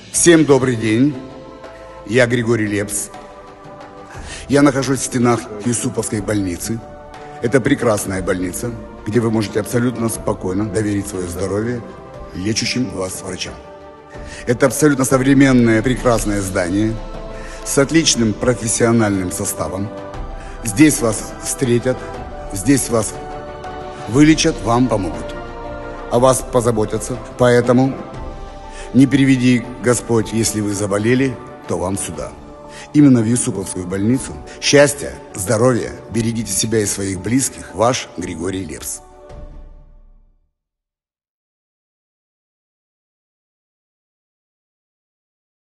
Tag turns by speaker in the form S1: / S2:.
S1: Всем добрый день. Я Григорий Лепс. Я нахожусь в стенах Юсуповской больницы. Это прекрасная больница, где вы можете абсолютно спокойно доверить свое здоровье лечащим вас врачам. Это абсолютно современное, прекрасное здание с отличным профессиональным составом. Здесь вас встретят, здесь вас вылечат, вам помогут. О вас позаботятся, поэтому не приведи Господь, если вы заболели, то вам сюда. Именно в Юсуповскую больницу. Счастья, здоровья, берегите себя и своих близких. Ваш Григорий Лепс.